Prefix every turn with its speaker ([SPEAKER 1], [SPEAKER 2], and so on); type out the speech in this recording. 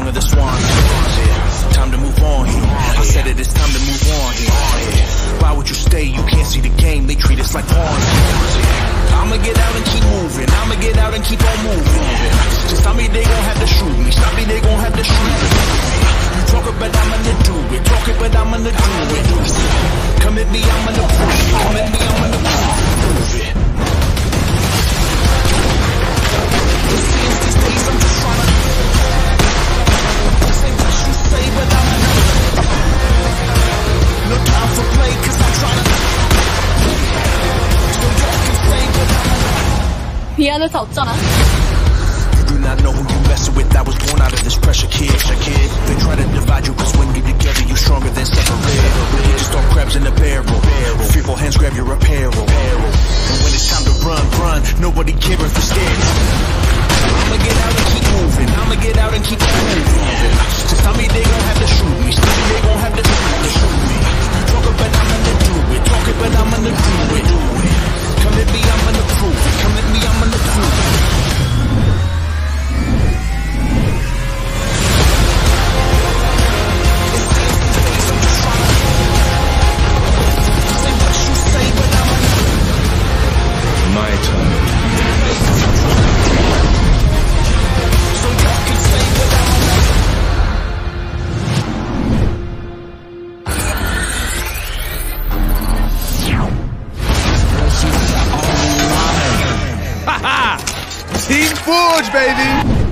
[SPEAKER 1] of the swans. Time to move on here. I said it, it's time to move on here. Why would you stay? You can't see the game. They treat us like pawns. I'ma get out and keep moving. I'ma get out and keep on moving. Just tell me they gon' have to shoot me. Stop me, they gon' have to shoot me. You talking, but I'm gonna do it. Talking, but I'm gonna do it. Come at me, I'm gonna prove it. Come at me, I'm gonna prove it. These days I'm just trying to say what you say, but I'm no time for play, cause I'm trying to. So y'all can say, but I'm
[SPEAKER 2] 미안해서 어쩌나?
[SPEAKER 1] do not know who you messing with. I was born out of this pressure, kid. They try to divide you, cause when you're together, you're stronger than separate. You just throw crabs in the barrel. Fearful hands grab your apparel. And when it's time to run, nobody care if you're scared. I'ma get out and keep moving. I'ma get out and keep moving. Just tell me they gon' have to shoot me. Tell me they gon' have to shoot me. Talking, but I'm gonna do it. Talking, but I'm gonna do it. Come at me, I'm gonna prove it. Come at me, I'm gonna prove it.
[SPEAKER 3] My turn.
[SPEAKER 1] So y'all can say what
[SPEAKER 3] Haha! Team Forge, baby!